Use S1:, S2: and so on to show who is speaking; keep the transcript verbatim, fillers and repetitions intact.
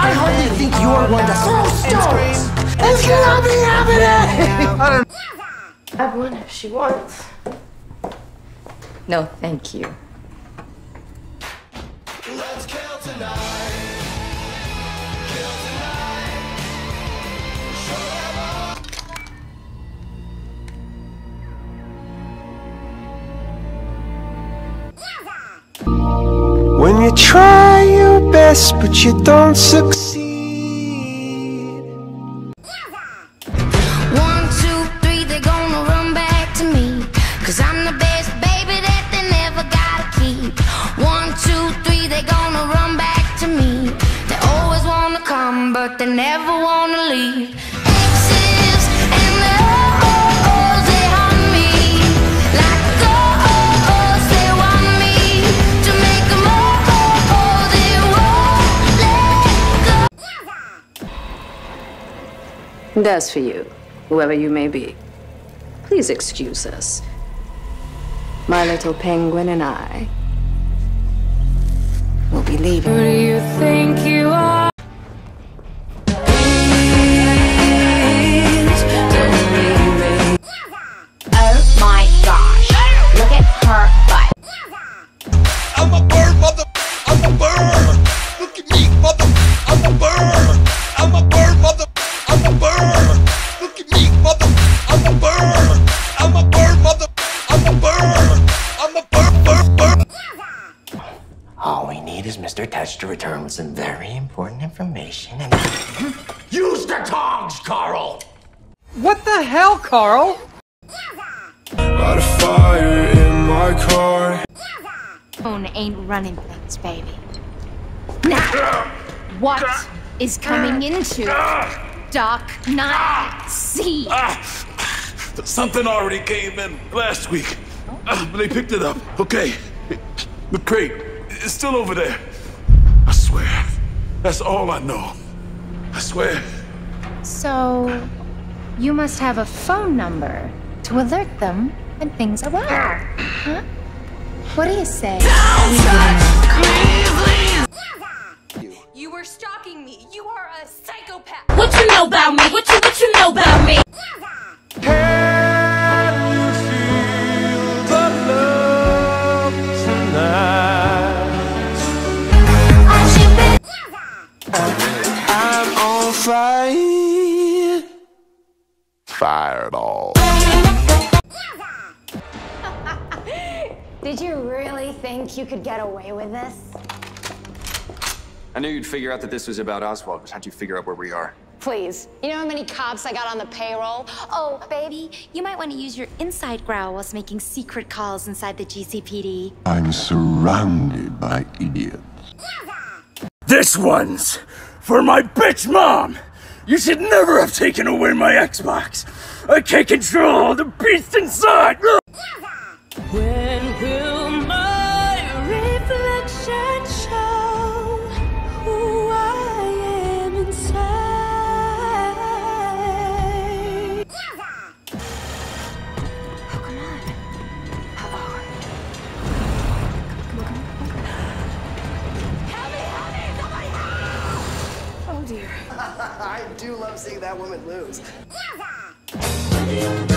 S1: I hardly think you're one to throw stones! It's gonna be happening! I don't
S2: Have one if she wants.
S3: No, thank you.
S1: Let's kill tonight. Kill tonight. When you try your best but you don't succeed.
S4: One, two, three, they're gonna run back to me, 'cause I'm the best baby that they never gotta keep. One, two, three, they're gonna run back to me. They always wanna come, but they never wanna leave. Exes and the oh-ohs, they haunt me like oh-ohs, they want me to make them oh-oh, they won't let go.
S3: And as for you, whoever you may be, please excuse us. My little penguin and I will be leaving.
S4: Who do you think you are? Oh my gosh, look at her butt.
S1: I'm a bird, mother. I'm a bird. Look at me, mother. I'm a bird. I'm a bird, mother. I'm a bird. Look at me, mother. I'm a bird. I'm a bird, mother. I'm a bird. I'm a bird, bird, bird.
S5: All we need is Mister Touch to return with some very important information and... Use the tongs, Carl!
S6: What the hell, Carl?
S1: Got a fire in my car.
S4: Phone ain't running things, baby. Now, what is coming into Doc Nine C?
S7: Something already came in last week. Uh, but they picked it up. Okay. The crate is still over there. I swear. That's all I know. I swear.
S4: So, you must have a phone number to alert them when things are wrong, huh? What do you say?
S2: You were stalking me. You are a psychopath.
S4: What you know about me? What you what you know about me?
S1: Can you feel the love tonight? I'm on fire.
S7: Fired all.
S8: Did you really think you could get away with this?
S9: I knew you'd figure out that this was about Oswald, but how'd you figure out where we are?
S8: Please. You know how many cops I got on the payroll?
S4: Oh, baby, you might want to use your inside growl whilst making secret calls inside the G C P D.
S10: I'm surrounded by idiots.
S7: This one's for my bitch mom! You should never have taken away my Xbox! I can't control the beast inside!
S4: When will my reflection show who I am inside? Oh, come on. Uh-oh. Come on, come on. Help me, help me, somebody help! Oh, dear.
S1: I do love seeing that woman lose.